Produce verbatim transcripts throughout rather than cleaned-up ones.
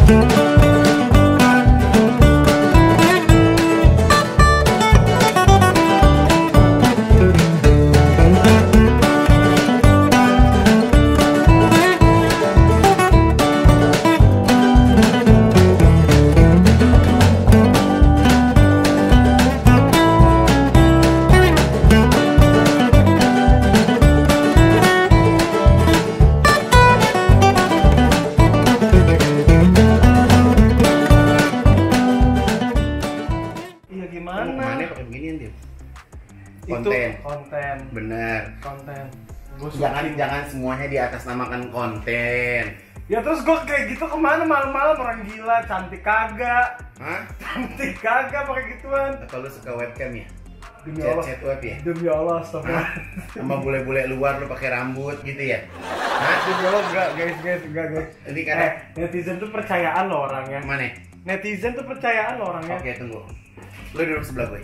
Konten. Itu konten. Bener. Konten. Jangan jangan semuanya di atas namakan konten. Ya terus gue kayak gitu kemana malam-malam orang gila, cantik kagak? Hah? Cantik kagak pakai gituan? Atau lu suka webcam ya? Demi chat, Allah. chat web ya? Demi Allah, astagfirullah. Sama bule-bule luar lu pakai rambut gitu ya? Hah? Demi Allah enggak guys, guys, enggak guys. Ini karena eh, netizen tuh percayaan lo orangnya. mana? Netizen tuh percayaan lo orangnya. Oke, tunggu. Lu duduk sebelah gue.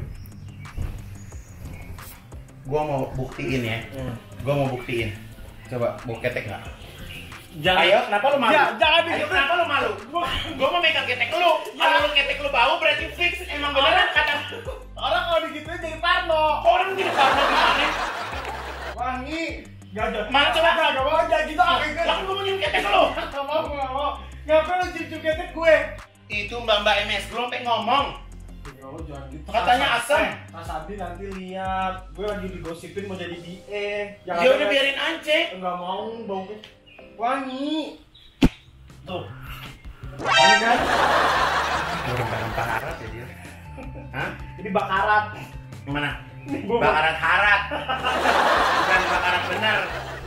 Gua mau buktiin ya. Hmm. Gua mau buktiin. Coba bawa ketek nggak? Jangan. Ayo, kenapa lu malu? Ya, jangan Ayo, gitu. kenapa lu malu? Gua, gua mau megang ketek lu. Ya. Kalau lu ketek lu bau berarti fix emang beneran kata. Orang kalau digituin jadi parno. Orang jadi parno gimana? Wangi. Gak ada. Mana coba? Gak, gak mau aja gitu. Lah gua mau nyium ketek lu. Gak mau, gak mau. Ngapain lu cium-cium ketek gue? Itu mbak-mbak M S belum pengen ngomong. Ya Allah, jangan gitu. Katanya asam. Eh, Mas Adi nanti lihat. Gue lagi digosipin mau jadi D E. Jangan Ya ada- udah biarin aja. Enggak mau baunya wangi. Tuh. Ini kan? Orang barang bakarat ya dia. Hah? Ini bakarat. Gimana? Ini gua Bakarat harat. Bukan bakarat benar.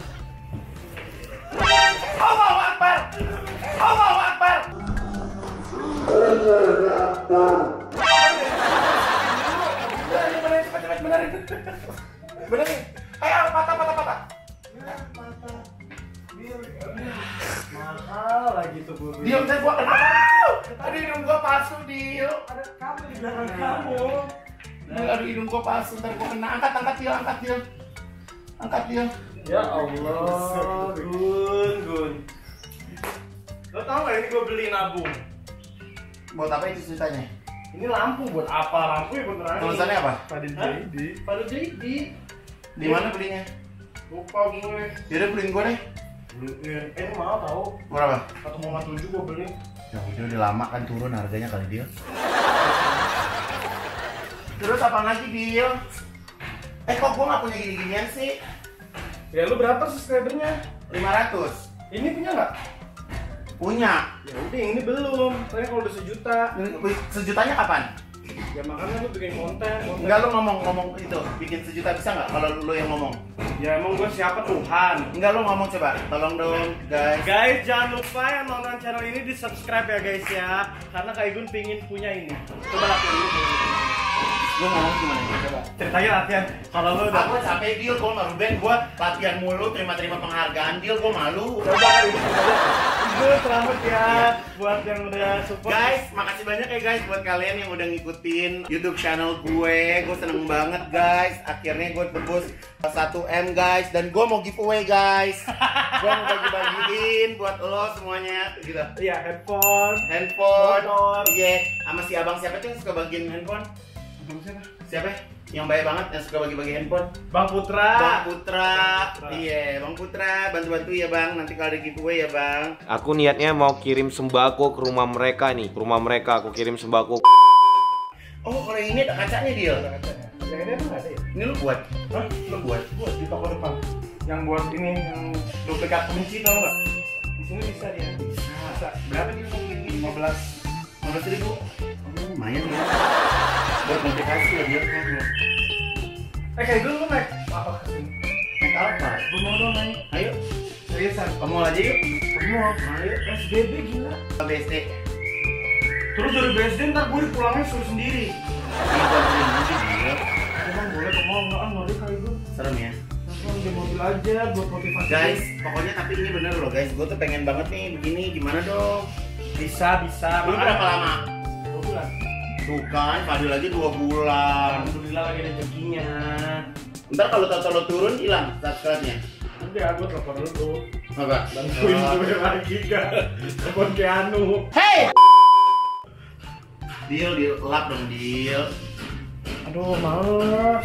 Allahu Akbar. Allahu Akbar. Benerin, benerin, cepat, cepat, benerin. Benerin. Ayo, patah, patah, patah. mahal lagi tuh gue. Diam, saya gua kenapa? Aduh, hidung gua palsu, Dio. Ada kamu di belakang kamu. Aduh, hidung gua palsu, ntar gua kena. Angkat, angkat, Dio, angkat, Dio. Angkat, Dio. Ya Allah, Gun, Gun. Lo tau gak ini gue beli nabung? Buat apa itu ceritanya? Ini lampu buat apa? Lampu ya beneran. Tulisannya apa? Pada J D. Pada J D. Di mana belinya? Lupa gue. Yaudah beliin gua deh. Beliin. Eh ini mahal tau. Berapa? satu koma tujuh gue beli. Ya udah udah lama kan turun harganya kali dia. Terus apa lagi Dio? Eh kok gua nggak punya gini-ginian sih? Ya lu berapa subscribernya? lima ratus. Ini punya nggak? Punya. Ya udah yang ini belum. Soalnya kalau udah sejuta. Sejutanya kapan? Ya makanya lu bikin konten. konten. Enggak, lu ngomong-ngomong itu bikin sejuta bisa nggak kalau lu yang ngomong? Ya emang gue siapa Tuhan? Enggak, lu ngomong coba. Tolong dong guys. Guys, jangan lupa yang nonton channel ini di subscribe ya guys ya. Karena Kak Igun pingin punya ini. Coba latihan dulu. Lu ngomong gimana nih? Coba. Ceritanya latihan. Kalau lu udah Aku capek deal, gua sama Ruben, gua latihan mulu, terima-terima penghargaan deal, gua malu. coba Kak Igun. Igun selamat ya buat yang udah support. Guys, makasih banyak ya guys buat kalian yang udah ngikutin YouTube channel gue. Gue seneng banget guys. Akhirnya gue tebus satu M guys. Dan gue mau giveaway guys. Gue mau bagi-bagiin buat lo semuanya gitu. Iya, headphone. Handphone. Motor. Iya. Sama si abang siapa tuh yang suka bagiin handphone? Abang siapa? Siapa? Yang baik banget yang suka bagi-bagi handphone. Bang Putra. Bang Putra. Putra. Iya, Bang Putra, bantu-bantu ya Bang. Nanti kalau ada giveaway ya Bang. Aku niatnya mau kirim sembako ke rumah mereka nih. Ke rumah mereka aku kirim sembako. Oh, kalau yang ini ada kacanya dia. Ada kacanya. Yang ini emang nggak ada ya? Ini lu buat? Hah? Lu buat? Buat di toko depan. Yang buat ini yang duplikat kunci tau nggak? Di sini bisa dia. Bisa. Berapa dia mau kirim? lima belas. lima belas ribu. Oh, lumayan ya. Buat motivasi ya dia. Eh kayak dulu lu naik apa kesini? Naik apa? Gue mau dong naik. Ayo, Seriusan? ke mall aja yuk. Mau? Ayo. S B B gila. Ke B S D. Terus dari B S D ntar gue pulangnya suruh sendiri. Ini buat beli nanti dia. Emang boleh ke mall nggak? Ah ngeri kali gue. Serem ya. Langsung di mobil aja buat motivasi. Guys, pokoknya tapi ini bener loh guys. Gue tuh pengen banget nih begini. Gimana dong? Bisa bisa. Lu berapa lama? Dua bulan. Tuh kan, Fadil aja dua bulan. Alhamdulillah lagi rezekinya. Ntar kalau tahu-tahu turun hilang subscribe-nya. Udah, gue telepon dulu. Apa? Bantuin gue lagi kan. Telepon Keanu. Hey! Deal, deal, lap dong, deal. Aduh, males.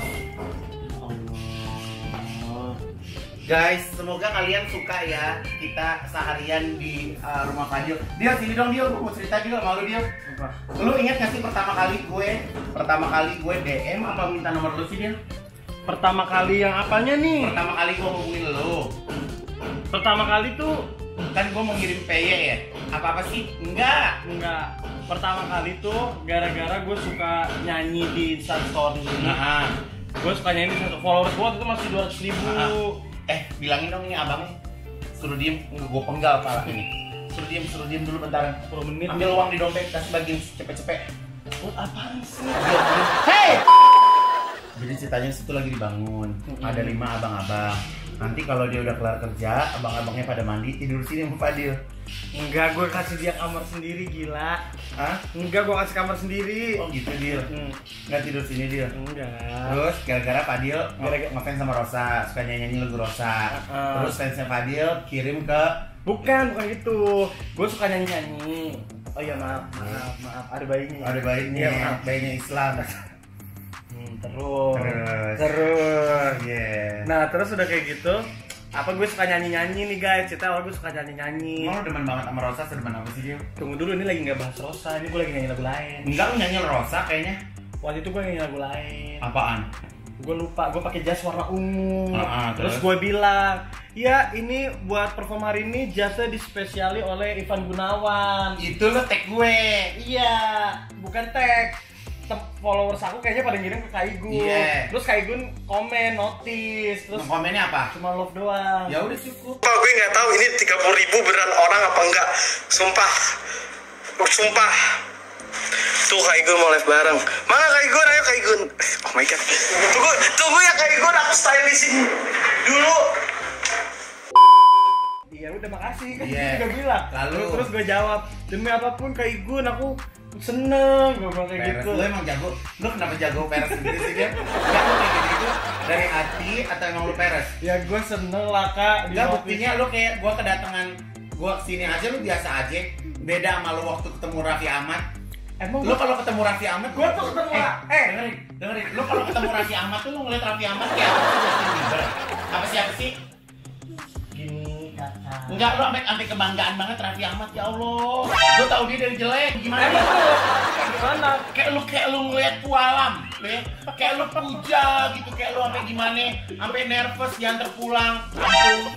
Guys, semoga kalian suka ya kita seharian di uh, rumah Fadil. Dia sini dong, dia mau cerita juga malu dia. Apa? Lu ingat gak sih pertama kali gue, pertama kali gue D M apa minta nomor lu sih dia? Pertama kali yang apanya nih? Pertama kali gue ngomongin lu. Pertama kali tuh Kan gue mau ngirim P Y ya. Apa-apa sih? Enggak. enggak. Pertama kali tuh gara-gara gue suka nyanyi di Instastory. Nah, Gue suka nyanyi di Instastory. Followers gue itu masih dua ratus ribu. eh, bilangin dong ini abangnya. Suruh diem, gue penggal pala ini. Suruh diem, suruh diem dulu bentar. sepuluh menit. Ambil uang di dompet, kasih bagiin cepet-cepet. Oh, apaan sih? Hey! Jadi ceritanya situ lagi dibangun. Ada lima abang-abang. Nanti kalau dia udah kelar kerja, abang-abangnya pada mandi, tidur sini sama Fadil. Enggak, gue kasih dia kamar sendiri, gila. Hah? Enggak, gue kasih kamar sendiri. Oh gitu Dil. Hmm. Nggak tidur sini Dil. Enggak. Terus gara-gara Fadil gara-gara ngefans sama Rosa, suka nyanyi lagu Rosa. Uh. Terus fansnya Fadil kirim ke Bukan, bukan gitu. Gue suka nyanyi-nyanyi. Oh iya, maaf, maaf, maaf. Ada bayinya. ada bayinya, Iya, maaf. bayinya Islam. Hmm, terus. Terus. Terus. Yeah. Nah, terus udah kayak gitu. Apa gue suka nyanyi-nyanyi nih guys. Cerita awal gue suka nyanyi-nyanyi. Emang lu demen banget sama Rosa, sedemen apa sih dia? Tunggu dulu, ini lagi nggak bahas Rosa. Ini gue lagi nyanyi lagu lain. Enggak, lu nyanyi Rosa kayaknya. Waktu itu gue nyanyi lagu lain. Apaan? Gue lupa, gue pakai jas warna ungu. Ah, ah, terus terus? gue bilang, ya ini buat perform hari ini jasnya dispesiali oleh Ivan Gunawan. Itu lo tag gue. Iya, bukan tag. Tem- followers aku kayaknya pada ngirim ke Kaigun. Iya. Terus Kaigun komen, notice, terus Komennya apa? cuma love doang. Ya udah cukup. Pak, gue nggak tahu ini tiga puluh ribu beneran orang apa enggak. Sumpah. Oh, sumpah. Tuh Kaigun mau live bareng. Mana Kaigun? Ayo Kaigun. Oh my god. Tunggu, tunggu ya Kaigun, aku stylishin dulu. Iya udah makasih kan Iya. dia juga bilang. Lalu? terus, terus gue jawab, demi apapun Kaigun aku seneng. Gue bilang kayak Peres, gitu. lu emang jago. Lu kenapa jago peres sendiri sih dia? Enggak, lu kayak gitu dari hati atau emang lu peres? Ya gue seneng lah kak. di Enggak, notice. buktinya lu kayak gua kedatangan gua kesini aja lu biasa aja. Beda sama lu waktu ketemu Raffi Ahmad. Emang Lu kalau ketemu Raffi Ahmad, Gua tuh ketemu eh, Ra- eh. dengerin, dengerin. Lu kalau ketemu Raffi Ahmad tuh lu ngeliat Raffi Ahmad kayak apa sih Justin Bieber? Apa siapa sih? gini kakak. Enggak, lu sampai sampai kebanggaan banget Raffi Ahmad, ya Allah. Gua tahu dia dari jelek, gimana? Emang lu kayak gimana? Kayak lu kayak lu ngeliat pualam, lu ya. Kayak lu puja gitu, kayak lu sampai gimana? Sampai nervous diantar pulang. Ampun.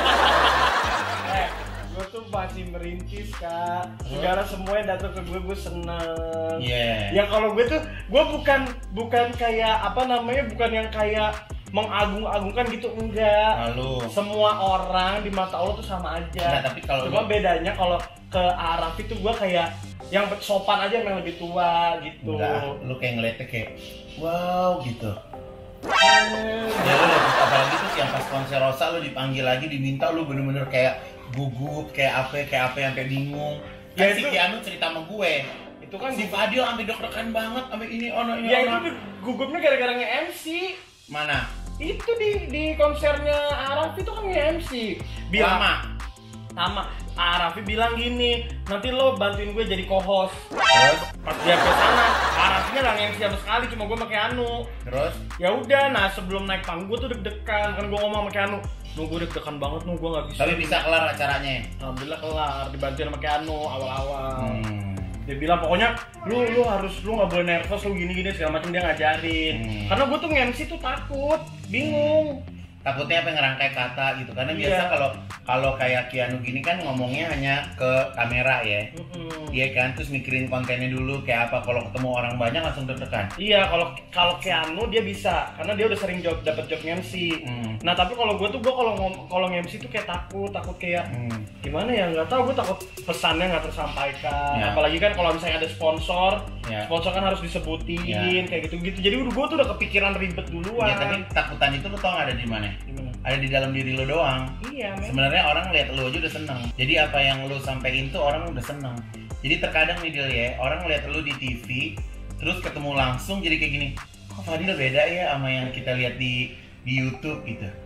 Eh, gue tuh masih merintis kak. Segala semua yang datang ke gue gue seneng. Iya. Ya kalau gue tuh, gue bukan bukan kayak apa namanya, bukan yang kayak mengagung-agungkan gitu, enggak. Lalu. Semua orang di mata Allah tuh sama aja. Enggak, tapi kalau cuma lu- bedanya kalau ke Araf itu gue kayak yang sopan aja, yang lebih tua gitu. Enggak, lu kayak ngeliatnya kayak wow gitu. Hmm. Ya lu lihat, apalagi tuh yang pas konser Rosa lu dipanggil lagi, diminta, lu bener-bener kayak gugup, kayak apa, kayak apa, sampai bingung. Ya Kan si itu- Keanu cerita sama gue. Itu kan Si Fadil sampai deg-degan banget, sampai ini ono ini ya ono. itu gugupnya gara-gara nge-M C. Mana? Itu di di konsernya Araf itu kan nge-M C. Lama. Sama Arafi bilang gini, nanti lo bantuin gue jadi co-host. Terus, Pas dia ke sana, Arafinya nggak nge-M C sama sekali, cuma gue sama Keanu. terus, Ya udah, nah sebelum naik panggung gue tuh deg-degan, kan gue ngomong sama Keanu, "Nu gue deg-degan banget, nu gue nggak bisa." tapi bisa kelar acaranya. Alhamdulillah kelar, dibantuin sama Keanu awal-awal. Hmm. Dia bilang pokoknya lu lu harus lu nggak boleh nervous, lu gini-gini segala macam, dia ngajarin. Hmm. Karena gue tuh nge-M C tuh takut, bingung. Takutnya apa ngerangkai kata gitu, karena Iya. biasa kalau kalau kayak Keanu gini kan ngomongnya hanya ke kamera ya. Mm-mm. Iya kan, terus mikirin kontennya dulu kayak apa, kalau ketemu orang banyak langsung deg-degan. Iya, kalau kalau Keanu dia bisa, karena dia udah sering job dapat job nge-M C. Hmm. Nah tapi kalau gue tuh gue kalau ngom- kalau nge-M C tuh kayak takut, takut kayak Hmm. gimana ya, nggak tahu, gue takut pesannya nggak tersampaikan. Ya. Apalagi kan kalau misalnya ada sponsor, Ya. sponsor kan harus disebutin Ya. kayak gitu-gitu. Jadi udah gue tuh udah kepikiran ribet duluan. Ya tapi takutan itu lu tau nggak ada di mana? Gimana? Ada di dalam diri lu doang. Iya, men. Sebenarnya orang lihat lu aja udah seneng. Jadi apa yang lu sampein tuh orang udah seneng. Jadi terkadang nih Dil ya, orang lihat lu di T V, terus ketemu langsung jadi kayak gini. Kok Fadil beda ya sama yang kita lihat di di YouTube gitu.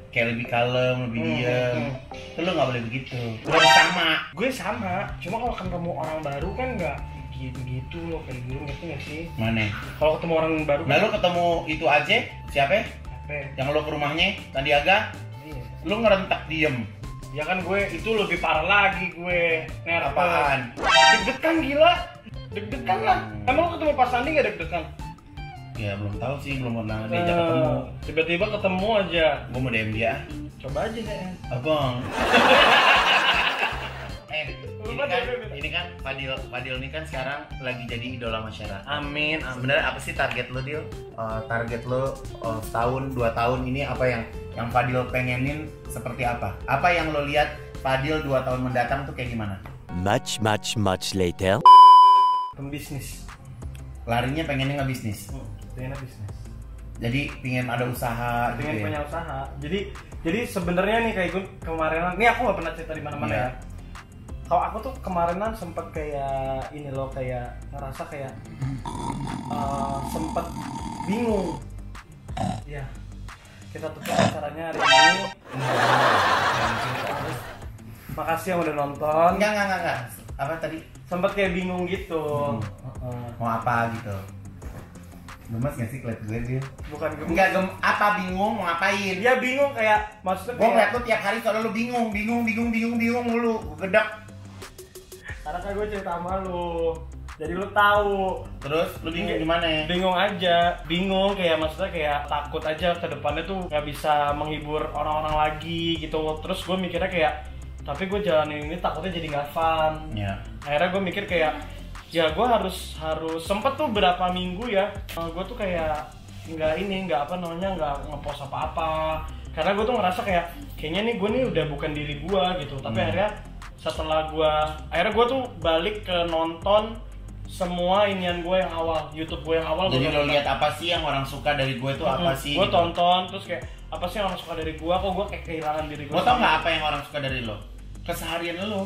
kayak lebih kalem, lebih Hmm, diem. hmm. Tuh lu nggak boleh begitu. Lu harus sama. Gue sama, cuma kalau ketemu orang baru kan nggak gitu-gitu loh kayak gitu, ngerti nggak sih? Mana? Kalau ketemu orang baru Nah lu ketemu itu aja siapa? apa? Yang lu ke rumahnya Sandiaga, Iya. lu ngerentak diem. Ya kan gue itu lebih parah lagi gue. Nervous. Apaan? Deg-degan gila. Deg-degan lah. Hmm. Emang lo ketemu Pak Sandi gak deg-degan? Ya belum tahu sih, belum pernah diajak Eh, ketemu. Tiba-tiba ketemu aja. Gue mau D M dia. Coba aja deh. Abang. eh, ini Lupa kan, deh, ini kan Fadil, Fadil ini kan sekarang lagi jadi idola masyarakat. Amin. Sebenarnya apa sih target lo, Dil? Uh, target lo uh, setahun, dua tahun ini apa yang yang Fadil pengenin seperti apa? Apa yang lo lihat Fadil dua tahun mendatang tuh kayak gimana? Much, much, much later. Pembisnis. Larinya pengennya nggak bisnis. Hmm, pengennya bisnis. Jadi pengen ada usaha gitu Pengen ya? punya usaha. Jadi jadi sebenarnya nih kayak gue kemarinan. Nih aku nggak pernah cerita di mana-mana Iya. ya. Kalau aku tuh kemarinan sempet kayak ini loh, kayak ngerasa kayak uh, sempet bingung. Ya, kita tutup acaranya hari ini. Terus, makasih yang udah nonton. Enggak, enggak, enggak, enggak. Apa tadi? Sempet kayak bingung gitu. Hmm. Uh, Mau apa gitu? Gemes nggak sih kelihatan gue, Dil? bukan gue. Enggak, gem apa bingung mau ngapain? Dia bingung kayak maksudnya Gue ngeliat kayak, lu tiap hari soalnya lu bingung, bingung, bingung, bingung, bingung mulu. Gue gedek. karena kan gue cerita sama lu. Jadi lu tahu. Terus lu bingung gimana ya? Bingung aja, bingung kayak maksudnya kayak takut aja ke depannya tuh nggak bisa menghibur orang-orang lagi gitu. Terus gue mikirnya kayak, tapi gue jalanin ini takutnya jadi nggak fun. Ya. Akhirnya gue mikir kayak, ya gue harus harus sempet tuh berapa minggu ya, gue tuh kayak nggak ini nggak apa namanya nggak ngepost apa-apa. Karena gue tuh ngerasa kayak kayaknya nih gue nih udah bukan diri gue gitu. Tapi Hmm. akhirnya setelah gue, akhirnya gue tuh balik ke nonton semua inian gue yang awal, YouTube gue yang awal. Jadi gue lo lihat apa sih yang orang suka dari gue itu apa sih? Gue gitu. tonton terus kayak apa sih yang orang suka dari gue, kok gue kayak kehilangan diri gue. Lo tau nggak apa yang orang suka dari lo? Keseharian lo,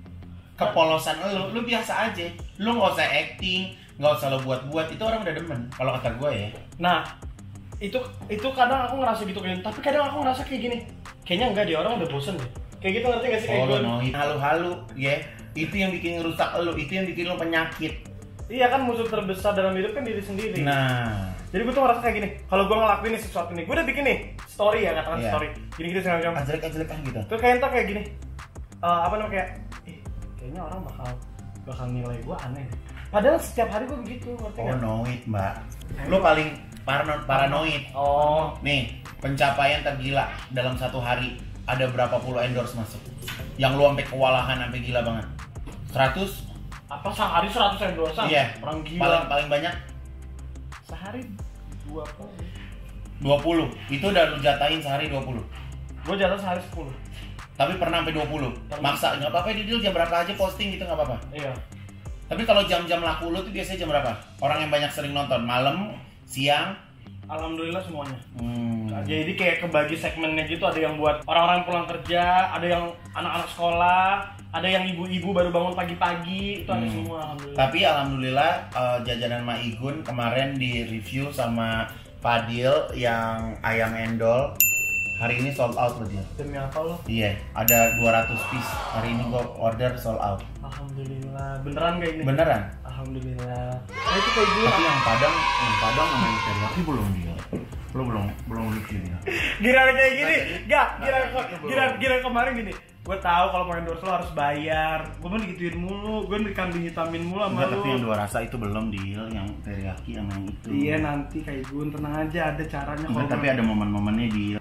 kepolosan lo, lo biasa aja. Lo nggak usah acting, nggak usah lo buat-buat. Itu orang udah demen. Kalau kata gue ya. Nah, itu itu kadang aku ngerasa gitu kan, tapi kadang aku ngerasa kayak gini. Kayaknya enggak deh, orang udah bosen deh. Kayak gitu, ngerti gak sih kayak Oh, gue? lo no, halu-halu, ya. Itu yang bikin ngerusak lo, itu yang bikin lo penyakit. Iya kan, musuh terbesar dalam hidup kan diri sendiri. Nah, Jadi gue tuh ngerasa kayak gini. Kalau gue ngelakuin nih sesuatu nih, gue udah bikin nih story ya, katakan Iya. story. Gini-gini segala macam. ajelek-ajelekan gitu. Tuh kayak entar kayak gini. Eh, apa namanya kayak, ih, kayaknya orang bakal bakal nilai gue aneh deh. Padahal setiap hari gue begitu, ngerti Oh, nggak? noid, Mbak. Lo paling parano- paranoid. Oh, Nih, pencapaian tergila dalam satu hari ada berapa puluh endorse masuk? Yang lu sampai kewalahan, sampai gila banget. seratus? apa sehari seratus endorse? Iya. Orang Paling gila. paling banyak Sehari dua puluh. dua puluh. Itu udah lu jatahin sehari dua puluh. Gue jalan sehari sepuluh. Tapi pernah sampai dua puluh. Pernah. Maksa enggak apa-apa, Didil jam berapa aja posting gitu enggak apa-apa. Iya. Tapi kalau jam-jam laku lu tuh biasanya jam berapa? Orang yang banyak sering nonton, malam, siang. Alhamdulillah semuanya. Hmm. Nah, jadi kayak kebagi segmennya gitu, ada yang buat orang-orang pulang kerja, ada yang anak-anak sekolah, ada yang ibu-ibu baru bangun pagi-pagi, itu ada Hmm. semua alhamdulillah. Tapi alhamdulillah uh, jajanan Maigun kemarin di review sama Fadil yang ayam endol hari ini sold out loh dia. Demi apa lo? Iya, ada dua ratus piece. Hari ini gua order sold out. Alhamdulillah. Beneran kayak ini? Beneran? Alhamdulillah. Nah, itu kayak gitu. Tapi yang Padang, yang Padang sama yang teriyaki belum dia. Lo belum belum review dia. Giran kayak gini, gak, giran, Nah, itu belum. giran, giran kemarin gini. Gue tahu kalau mau endorse lo harus bayar. Gue mau digituin mulu, gue dikambing hitamin mulu sama Enggak, lo. tapi yang dua rasa itu belum deal, yang teriyaki sama yang itu. Iya nanti kayak gue, tenang aja, ada caranya. Enggak, tapi ada momen-momennya deal.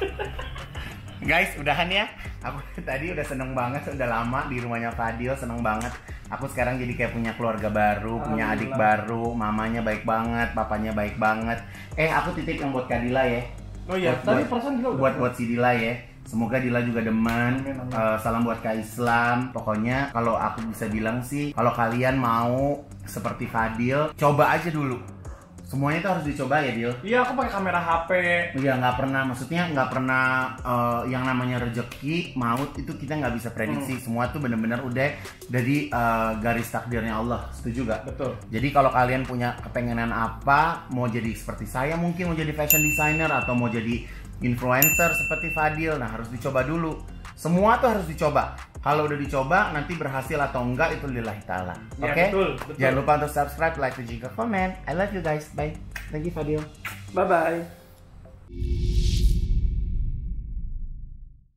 Guys, udahan ya. Aku tadi udah seneng banget, udah lama di rumahnya Fadil, seneng banget. Aku sekarang jadi kayak punya keluarga baru, punya adik baru, mamanya baik banget, papanya baik banget. Eh, aku titip yang buat Kadila ya. Oh iya, Buat- tadi buat- perasaan Dila udah. buat buat si Dila ya. Semoga Dila juga demen. Amin, amin. Eh, salam buat Kak Islam. Pokoknya kalau aku bisa bilang sih, kalau kalian mau seperti Fadil, coba aja dulu. Semuanya itu harus dicoba ya, Dil. Iya, aku pakai kamera H P. Iya, nggak pernah, maksudnya nggak pernah eh, yang namanya rezeki, maut itu kita nggak bisa prediksi. Semua tuh bener-bener udah dari eh, garis takdirnya Allah. Setuju gak? Betul. Jadi kalau kalian punya kepengenan apa, mau jadi seperti saya mungkin mau jadi fashion designer atau mau jadi influencer seperti Fadil. Nah, harus dicoba dulu. Semua tuh harus dicoba. Kalau udah dicoba, nanti berhasil atau enggak itu lillahi ta'ala. Ya, Oke? betul, betul. Jangan lupa untuk subscribe, like, dan juga komen. I love you guys. Bye. Thank you Fadil. Bye bye.